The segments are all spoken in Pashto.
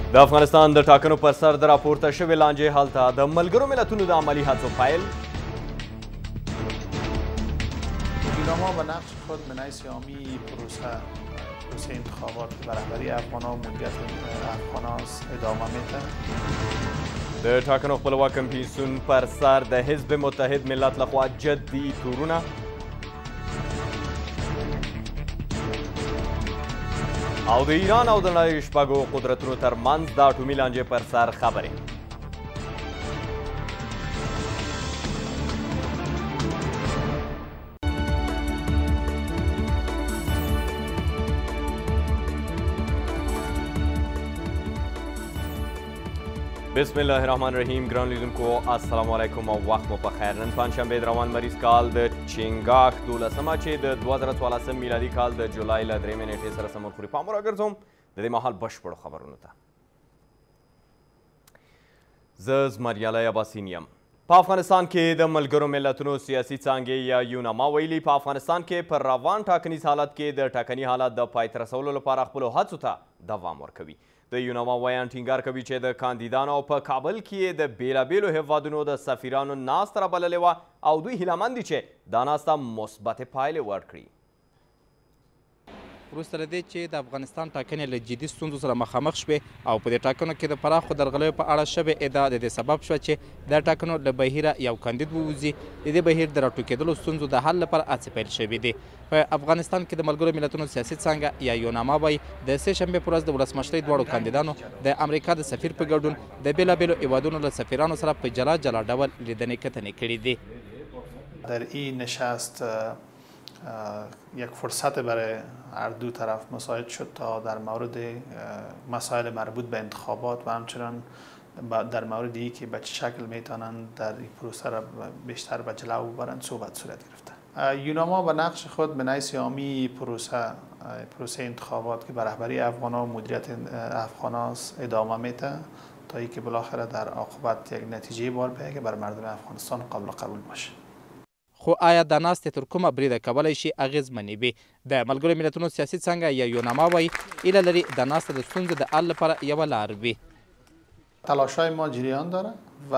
د افغانستان د ټاکنو پر سر د راپورته شوې لانجې حل ته د ملګرو ملتونو د عملي هڅو پیل. ایران به نقش خود من حیث عامی پروسه انتخابات به رهبری افغان‌ها و مدیریت افغان‌ها ادامه میده. د ټاکنو خپلواک کمیسیون پر سر د حزب متحد ملت لخوا جدي تورونه. او د ایران او د نړۍ شپږو قدرتونو ترمنځ د اټومي لانجې پر سر خبرې. بسم الله الرحمن الرحیم. ګران لیدونکو السلام علیکم او وخت مو په خیر. نن پنجشنبې د روان مریض کال د چنګاښ 12مه چې د 2014 میلادي کال د جولای له 3 نیټې سره سمون خوري. پام راګرځوم د دې مهال بشپړو خبرونو ته. زه زمریالی اباسین یم. په افغانستان کې د ملګرو ملتونو سیاسي څانګې یا یوناما ویلي په افغانستان کې پر روان ټاکنیز حالت کې د ټاکني حالت د پای ته رسولو لپاره خپلو هڅو ته دوام ورکوي. د یوناما ویان ټینګار کوي چې د کاندیدانو په کابل کې د بیلابیلو هیوادونو د سفیرانو ناسته رابللې وه او دوی هیله مند دي چې دا ناسته مثبتې پایلې ورکړي. وروسته له دې چې د افغانستان ټاکنې له جدي ستونزو سره مخامخ شوې او په دې ټاکنو کې د پراخو درغلیو په اړه شوې ادعا د دې سبب شوه چې دا ټاکنو له بهیره یو کاندید ووځي. د دې بهیر د راټوکېدلو ستونزو د حل لپاره هڅې پیل شوې دي. په افغانستان کې د ملګرو ملتونو سیاسي څانګه یا یوناما وایي د سې شنبې په ورځ د ولسمشرۍ دواړو کاندیدانو د امریکا د سفیر په ګډون د بېلابېلو هیوادونو له سفیرانو سره په جلا جلا ډول لیدنې کتنې کړي دي. در این نشست یک فرصت برای هر دو طرف مساعد شد تا در مورد مسائل مربوط به انتخابات و همچنان در مورد ای که به چه شکل میتونند در این پروسه را بیشتر به جلو ببرند صحبت صورت گرفته. یوناما به نقش خود به حیث عامی پروسه انتخابات که به رهبری افغان‌ها و مدیریت افغان‌ها ادامه میده تا اینکه بالاخره در عاقبت یک نتیجه بار بیاید که بر مردم افغانستان قابل قبول باشه. خو آیا دا ناستې تر کومه بریده کولی شي اغېزمنې وي؟ د ملګرو ملتونو سیاسي څانګه یا یوناما وایي ایله لري دا ناسته د ستونزو د حل لپاره یوه لار وي. تلاش‌های ما جریان داره و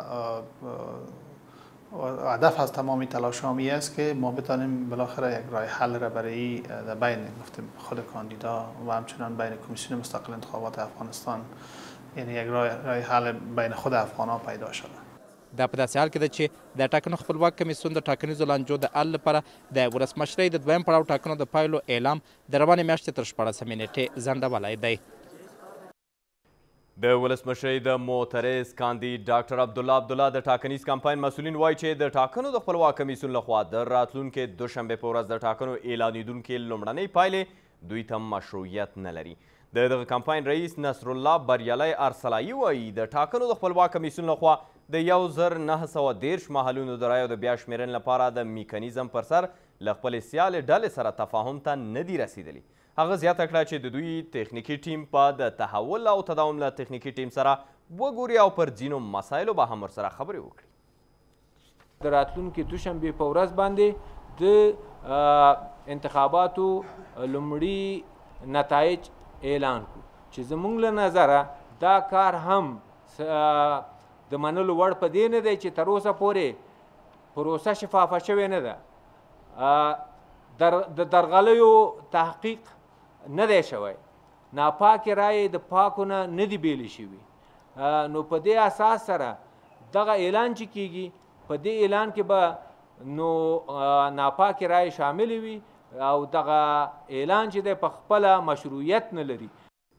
هدف از تمام تلاش‌ها این است که ما بتوانیم بالاخره یک راه حل را برای بین خود کاندیدا و همچنان بین کمیسیون مستقل انتخابات افغانستان یعنی یک راه حل بین خود افغان‌ها پیدا شده. دا په داسې حال کې ده چې د ټاکنو خپلواک کمیسیون د ټاکنیزو لانجو د حل لپاره د ولسمشرۍ د دویم پړاو ټاکنو د پایلو اعلام د روانې میاشتې تر 14مې نیټې ځنډولی دی. د ولسمشرۍ د معترض کاندید ډاکټر عبدالله د ټاکنیز کمپاین مسؤلین وایي چې د ټاکنو د خپلواک کمیسیون لخوا د راتلونکې دوشنبې په ورځ د ټاکنو اعلانېدونکې لومړنۍ پایلې دوی ته مشروعیت نه لري. د دغه کمپاین رئیس نصرالله بریالی ارسلایي وایي د ټاکنو د خپلواک کمیسیون لخوا د 1913 محلونو د رایو د بیا شمیرنې لپاره د میکانیزم پر سر له خپلې سیالې ډلې سره تفاهم ته نه دي رسیدلي. هغه زیاته کړه چې د دوی تخنیکي ټیم په د تحول او تداوم له تخنیکي ټیم سره وګوري او پر ځینو مسایلو به هم ورسره خبرې وکړي. د راتلونکي دوشنبې په ورځ باندې د انتخاباتو لومړي نتایج اعلان کړو چې زموږ له نظره دا کار هم د منلو وړ په دې نه دی چې تر اوسه پورې پروسه شفافه شوې نه ده. د درغلیو تحقیق نه دی شوی. ناپاکې رایې د پاکو نه دي بیلې شوي. نو په دې اساس سره دغه اعلان چې کیږي په دې اعلان کې به نو ناپاکې رایې شاملې وي او دغه اعلان چې دی په خپله مشروعیت نه لري.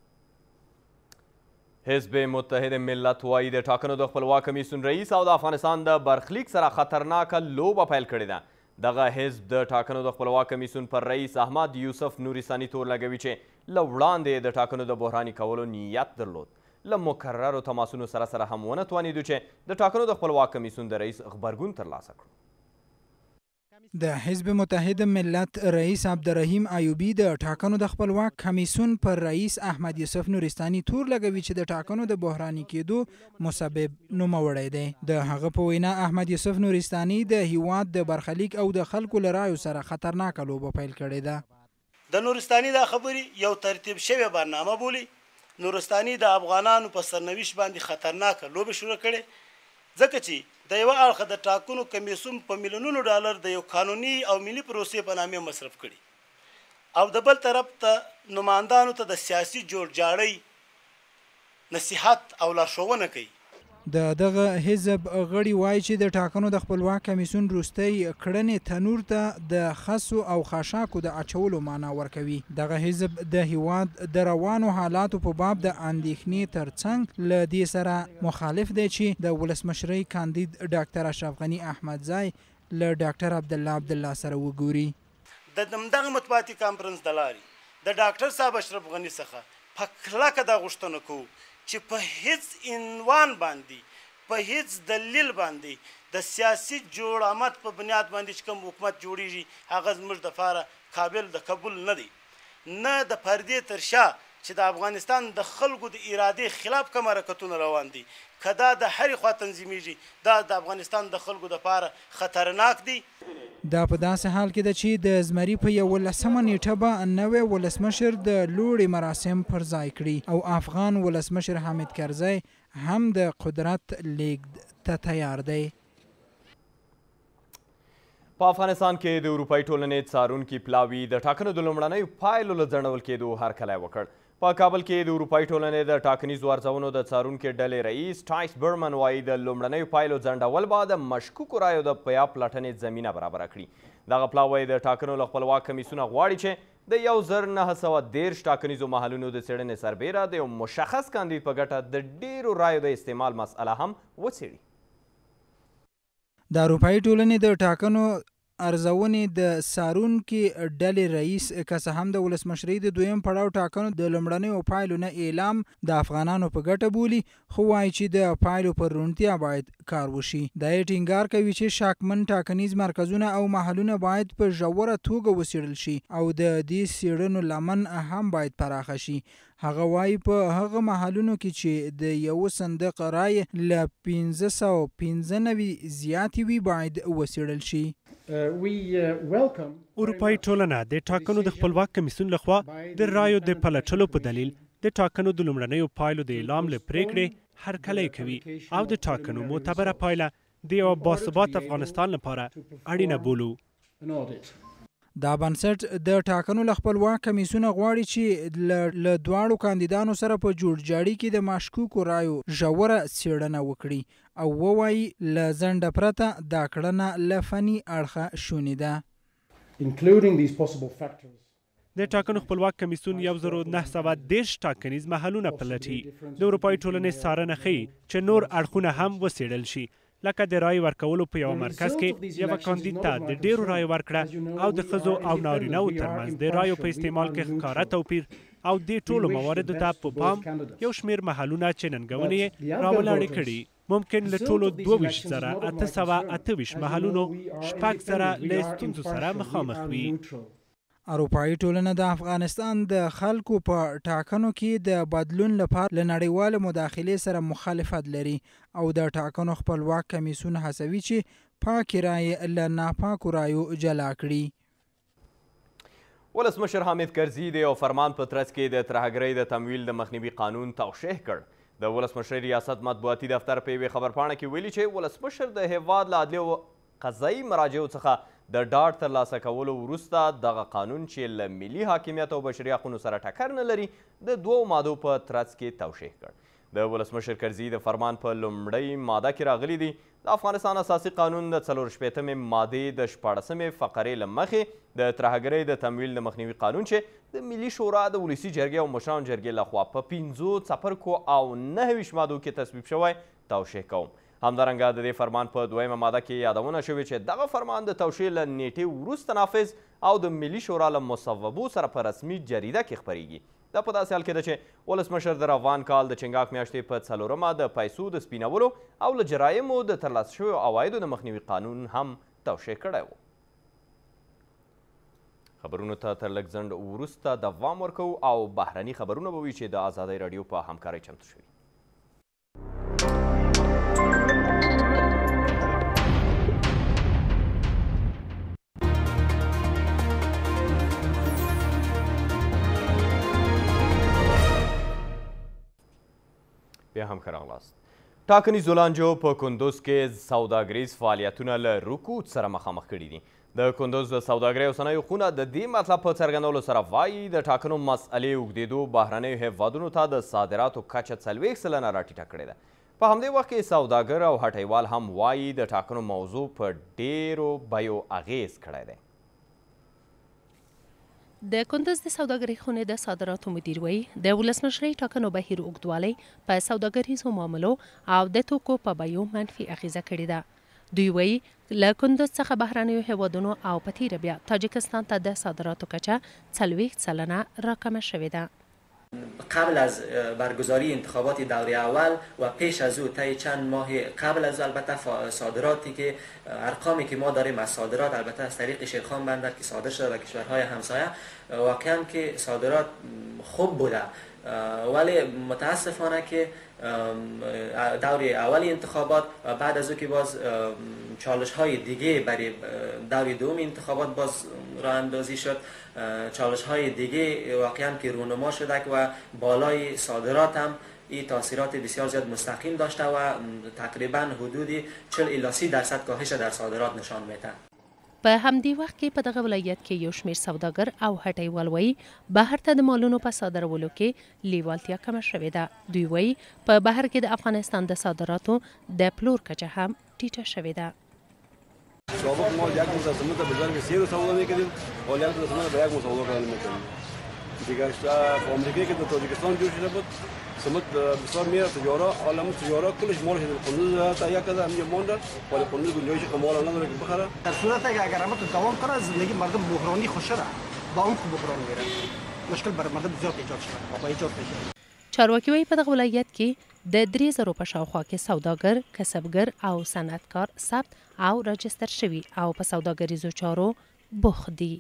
حزب متحد ملت وایي د ټاکنو د خپلواک کمیسیون رئیس او د افغانستان د برخلیک سره خطرناکه لوبه پیل کړې ده. دغه حزب د ټاکنو د خپلواک کمیسیون پر رئیس احمد یوسف نورستاني تور لګوي چې له وړاندې د ټاکنو د بحراني کولو نیت درلود. له مکررو تماسونو سره هم ونه توانېدو چې د ټاکنو د خپلواک کمیسیون د رئیس غبرګون ترلاسه کړو. د حزب متحد ملت رئیس عبدالرحیم ایوبی د ټاکنو د خپلواک کمیسیون پر رئیس احمد یوسف نورستاني تور لګوي چې د ټاکنو د بحراني کېدو مسبب نوموړی دی. د هغه په وینا احمد یوسف نورستاني د هیواد د برخلیک او د خلکو له رایو سره خطرناکه لوبه پیل کړې ده. د نورستاني دا خبرې یو ترتیب شوې برنامه بولي نورستاني د افغانانو په سرنوشت باندې خطرناکه لوبه شروع کړې ځکه چې د یو اړخه د ټاکنو کمیسیون په میلیونونو ډالر د یو قانوني او ملي پروسې په نامه مصرف کړي او د بل طرف ته نمایندانو ته د سیاسي جوړجاړۍ نصیحت او لارښوونه کوي. دغه حزب غړي وایي چې د ټاکنو د خپلواک کمیسیون وروستۍ کړنې تنور ته د خسو او خاشاکو د اچولو معنا ورکوي. دغه حزب د هیواد د روانو حالاتو په باب د اندېښنې ترڅنګ له دې سره مخالف دی چې د ولسمشرۍ کاندید ډاکټر اشرف غني احمدزی له ډاکټر عبدالله سره وګوري. د دغه مطبوعاتي کانفرنس د لارې د ډاکټر صاحب اشرف غني څخه په کلکه دا غوښتنه کوو چې په هیڅ عنوان باندې په هیڅ دلیل باندې د سیاسي جوړامت په بنیاد باندې چې کوم حکومت جوړیږي هغه زموږ دپاره قابل د قبول نه دی، نه د پردې تر شا چې د افغانستان د خلکو د ارادې خلاف کوم حرکتونه روان دي که دا د هرې خوا تنظیمیږي دا د افغانستان د خلکو دپاره خطرناک دی. دا په داسې حال کې ده چې د زمري په 11مه نیټه به نوی ولسمشر د لوړې مراسم پر ځای کړي او افغان ولسمشر حامد کرزی هم د قدرت لیږد ته تیار دی. په افغانستان کې د اروپایي ټولنې څارونکي پلاوي د ټاکنو د لومړنیو پایلو له ځنډول کېدو هرکلی وکړ. په کابل کې د اروپایي ټولنې د ټاکنیزو ارزونو د څارونکي ډلې رئیس ټایس برمن وایي د لومړنیو پایلو ځنډول به د مشکوکو رایو د پیدا پلټنې زمینه برابره کړي. دغه پلاو وایي د ټاکنو له خپلواک کمیسیونه غواړي چې د 1913 ټاکنیزو محلونو د څېړنې سربیره د یو مشخص کاندید په ګټه د ډیرو رایو د استعمال مسئله هم وڅېړي. د اروپایي ټولنې د ټاکنو ارزونې د څارونکي ډلې رئیس که څه هم د ولسمشرۍ د دویم پړاو ټاکنو د لومړنیو پایلو نه اعلام د افغانانو په ګټه بولي، خو وایي چې د پایلو پر روڼتیا باید کار وشي. دا یې ټینګار کوي چې شاکمن ټاکنیز مرکزونه او محلونه باید په ژوره توګه وڅېړل شي او د دې څېړنو لمن هم باید پراخه شي. هغه وایي په هغه محلونو کې چې د یو صندوق رای له 595 زیاتې وي باید وڅېړل شي. اروپایي ټولنه د ټاکنو د خپلواک کمیسیون لخوا د رایو د پلټلو په دلیل د ټاکنو د لومړنیو پایلو د اعلام له پریکړې هرکلی کوي او د ټاکنو معتبره پایله د یو باثبات افغانستان لپاره اړینه بولو. دا بنسټ د ټاکنو له خپلواک کمیسیونه غواړي چې له دواړو کاندیدانو سره په جوړجاړي کې د مشکوکو رایو ژوره څېړنه وکړي او ووایي له ځنډه پرته دا کړنه له فني اړخه شونې ده. د ټاکنو خپلواک کمیسیون 1913 ټاکنیز محلونه پلټي. د اروپایي ټولنې څارنه ښیي چې نور اړخونه هم وڅېړل شي، لکه د رای ورکولو په یو مرکز کې یو کاندید ته د ډیرو رای ورکړه او د ښځو او نارینه‌و ترمنځ د رایو په استعمال کې ښکاره توپیر او دې ټولو مواردو ته په پام یو شمېر محلونه چې ننګونې یې راولاړې کړي. ممکن له ټولو 22,828 محلونو 6,000 له ستونزو سره مخامخ وي. اروپایي ټولنه د افغانستان د خلکو په ټاکنو کې د بدلون لپاره له نړیوال مداخلې سره مخالفت لري او د ټاکنو خپلواک کمیسیون هڅوي چې پاکې رایې له ناپاکو رایو جلا کړي. ولسمشر حامد کرزي د یو فرمان په ترڅ کې د ترهګرۍ د تمویل د مخنیوي قانون توشیح کړ. د ولسمشر ریاست مطبوعاتي دفتر په یوې خبرپاڼه کې ویلي چې ولسمشر د هیواد له عدلي او قضایي مراجعو څخه د ډاډ ترلاسه کولو وروسته دغه قانون چې له ملي حاکمیت او بشري حقونو سره ټکر نه لري د 2 مادو په ترڅ کې توشیح کړ. د ولسمشر کرزي د فرمان په لومړۍ ماده کې راغلي دي د افغانستان اساسي قانون د 44مې مادې د 14مې فقرې له مخې د ترهګرۍ د تمویل د مخنیوي قانون چې د ملي شورا د ولسي جرګې او مشرانو جرګې لخوا په 5 څپرکو او 29 مادو کې تصویب شوی توشیح کوم. همدارنګه د دې فرمان په 2مه ماده کې یادونه شوې چې دغه فرمان د توشیح له نیټې وروسته نافذ او د ملي شورا له مصوبو سره په رسمي جریده کې خپریږي. دا په داسې حال کې ده چې ولسمشر د روان کال د چنګاښ میاشتې په 4مه د پیسو د سپینولو او له جرایمو د ترلاسه شویو عوایدو د مخنیوي قانون هم توشیح کړی و. خبرونو ته تر لږ ځنډ وروسته دوام ورکوو او بهرني خبرونه به وي چې د ازادۍ راډیو په همکارۍ چمتو شوي. بیا هم ښه راغلاست. ټاکنیزو لانجو په کندوز کې سوداګریز فعالیتونه له رکود سره مخامخ کړي دي. د کندوز د سوداګرۍ او صنایعو خونه د دې مطلب په څرګندولو سره وایي د ټاکنو مسئلې اوږدېدو بهرنیو هیوادونو ته د صادراتو کچه 40 سلنه راټیټه کړې ده. په همدې وخت کې سوداګر او هټیوال هم وایي د ټاکنو موضوع په ډیرو بیو اغیز کړی دی. د کندوز د سوداګرۍ خونې د صادراتو مدیر وایي د ولسمشرۍ ټاکنو بهیر اوږدوالی په سوداګریزو معاملو او د توکو په بیو منفي اغیزه کړې ده. دوی وایي له کندوز څخه بهرنیو هیوادونو او په تیره بیا تاجکستان ته د صادراتو کچه 40 سلنه راکمه شوې ده. قبل از برگزاری انتخابات دوره اول و پیش از او طی چند ماه قبل از البته صادراتی که ارقامی که ما داریم از صادرات البته از طریق شیرخان بندر که صادر شده به کشورهای همسایه واقعا که صادرات خوب بوده ولی متاسفانه که دوره اول انتخابات و بعد از او که باز چالش های دیگه برای دوره دوم انتخابات باز راه اندازی شد چالش های دیگه واقعا که رونما شده و بالای صادرات هم این تاثیرات بسیار زیاد مستقیم داشته و تقریبا حدود 40 الی 30% کاهش در صادرات نشان میده. په همدې وخت کې په دغه ولایت کې یو شمېر سوداګر او هټیوال وایي بهر ته د مالونو په صادرولو کې لیوالتیا کمه شوې ده. دوی وایي په بهر کې د افغانستان د صادراتو د پلور کچه هم ټیټه شوې ده. سابق ما یک مستثمر به ظرف 3 روز سودا میکردیم ولی یک مستثمر به یک روز سودا کردن میکردیم. دیگه په امریکا کې د تاجیکستان جوړ شده بود سمت بسیار میره تجارت عالم تجارت کلش مالش در قندوز تا یک کده میگه مونده ولی قندوز گنجایش کمال نداره که بخره. در صورت اگر همه دوام کنه زندگی مردم بحرانی خوشره با اون که بحران میره مشکل بر مردم زیاد ایجاد شده با ایجاد بشه. چارواکي وایي په دغه ولایت کې د 3000 په شاوخوا کې سوداګر، کسبګر او صنعتکار ثبت او راجستر شوي او په سوداګریزو چارو بوخت دي.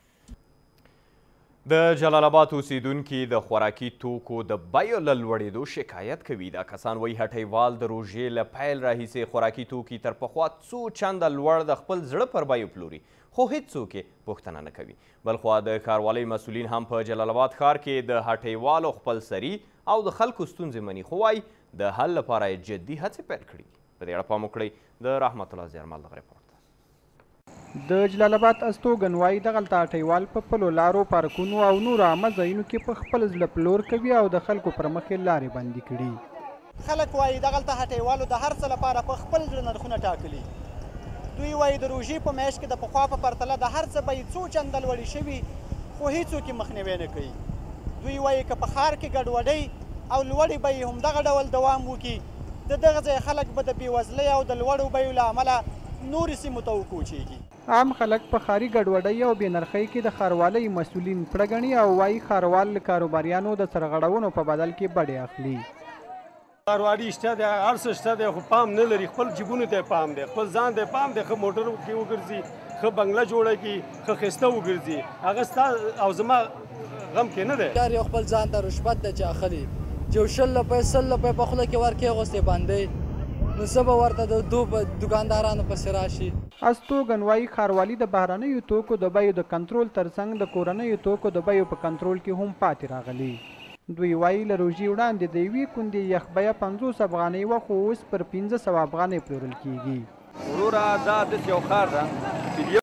د جلال آباد اوسیدونکي د خوراکي توکو د بیو له لوړېدو شکایت کوي. دا کسان وایي هټیوال د روژې له پیل راهیسې خوراکي توکي تر پخوا څو چنده لوړ د خپل زړه پر بیو پلوري خو هیڅوک یې پوښتنه نه کوي. بلخوا د ښاروالۍ مسؤلین هم په جلال آباد ښار کې د هټیوالو خپلسري او د خلکو ستونزې مني خو وایي د حل لپاره یې جدي هڅې پیل کړي. په دې اړه پام وکړئ د رحمت الله زیارمل دغه ریپورټ. د جلال آباد استوګن وایي دغلته هټیوال په خپلو لارو پارکونو او نورو عامه ځایونو کې په خپل زړه پلور کوي او د خلکو پر مخ یې لارې بندي کړي. خلک وایي دغلته هټیوالو د هر څه لپاره په خپل زړه نرخونه ټاکلي. دوی وایي د روژې په میاشت کې د پخوا په پرتله د هر څه بیې څو چنده لوړې شوي خو هیڅوک یې مخنیوی نه کوي. دوی وایي که په ښار کې ګډوډۍ او لوړې بیې همدغه ډول دوام وکړي د دغه ځای خلک به د بېوزلۍ او د لوړو بیو له امله نورې سیمو ته وکوچېږي. عام خلک په ښاري ګډوډۍ او بېنرخۍ کې د ښاروالۍ مسؤلین پړه ګڼي او وایي ښاروال له کاروباریانو د سرغړونو په بدل کې بډې اخلي. ښاروالي شته دی هر څه شته دی خو پام نه لري. خپل جیبونو ته پام دی خپل ځان ته پام دی. ښه موټر کې وګرځي ښه بنګله جوړه کړي ښه ښایسته وګرځي هغه ستا او زما غم کې نه دی. هر یو خپل ځان ته رشوت دی چې اخلي چې 100 روپۍ 100 روپۍ په خوله کې ورکوي اغوستې باندې نو څه به ورته د دوکاندارانو پسې راشي. استوګن وایي ښاروالي د بهرنیو توکو د بیو د کنټرول ترڅنګ د کورنیو توکو د بیو په کنټرول کې هم پاتې راغلي. دوی وایي له روژې وړاندې د یوې کندې یخ بیه 50 افغانۍ وه خو اوس پر 1500 افغانۍ پلورل کېږي. وروره دا داسې یو ښار ده